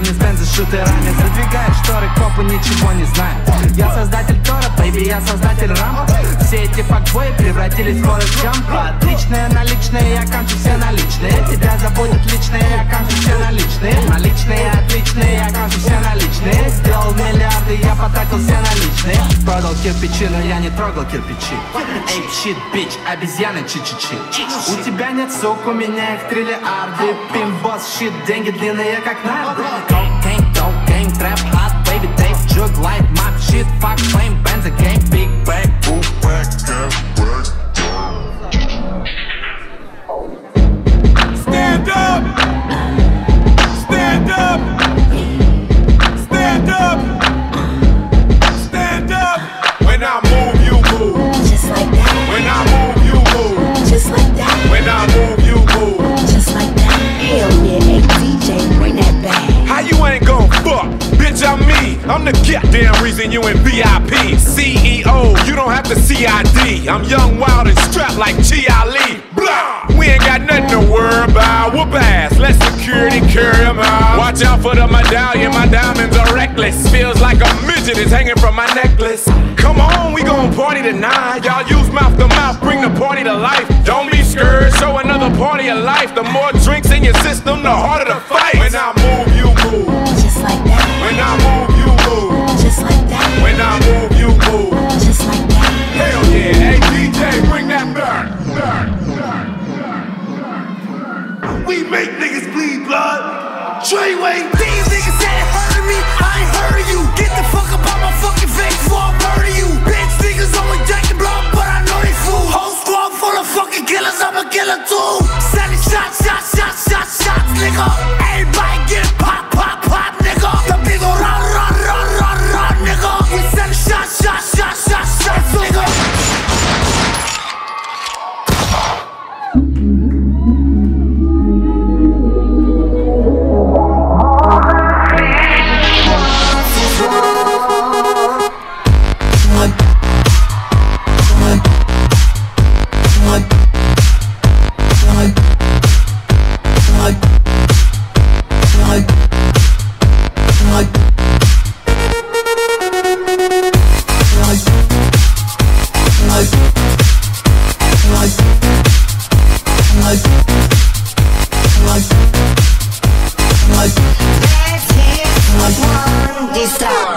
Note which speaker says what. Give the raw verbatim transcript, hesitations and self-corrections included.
Speaker 1: парни с бенза шутерами. Задвигают шторы, копы ничего не знают. Я создатель Тора, бэйби, я создатель Рамбо. Все эти факбои превратились в Форест Гампа. Отличные наличные, я кончу все наличные. Тебя заботят личные, я кончу все наличные. Наличные, отличные, я кончу все наличные. Сделал миллиарды, я потратил все наличные. Продал кирпичи, но я не трогал кирпичи. Эй, щит, бич, обезьяны, чи-чи-чи. У тебя нет сук, у меня их триллиарды. Пимбос, щит, деньги длинные, как нарды. Cocaine, cocaine, trap, hot, baby, tape, jug, light, mop, shit, fuck, flame, benza, game, big bag, boom, back, stand up! Stand up! Stand up! Stand up! When I move, you move.
Speaker 2: Just like that.
Speaker 1: When I move, you move.
Speaker 2: Just like that.
Speaker 1: When I move, you move.
Speaker 2: Just like that. Hell yeah, hey D J, bring that back.
Speaker 1: How you ain't gon' fuck? Bitch, I'm me. I'm the goddamn reason you in V I P. C E O, you don't have to C I D. I'm young, wild, and strapped like G Ali. Blah! We ain't got nothing to worry about. Whoop ass, let security carry 'em out. Watch out for the medallion, my diamonds are reckless. Feels like a midget is hanging from my necklace. Come on, we gon' party tonight. Y'all use mouth to mouth, bring the party to life. Don't be scared, show another party of life. The more drinks in your system, the harder the fight. When I move, you move.
Speaker 2: Just like that.
Speaker 1: When I move, you move.
Speaker 2: Just like that.
Speaker 1: When I move, you move.
Speaker 2: Just like that.
Speaker 1: Hell yeah, hey D J, bring that back. We make niggas bleed blood. Treyway.
Speaker 3: These niggas said it hurted me, I ain't heard you. Get the fuck up on my fucking face before I murder you. Bitch niggas always jacking blood, but I know they fool. Whole squad full of fucking killers, I'm a killer too. Sending shots, shots, shots, shots, shots, nigga. Everybody get pop, pop, pop, nigga. The people run, run, run, run, run, nigga. We sending shots, shots, shots, shots, shots, nigga.
Speaker 2: Stop.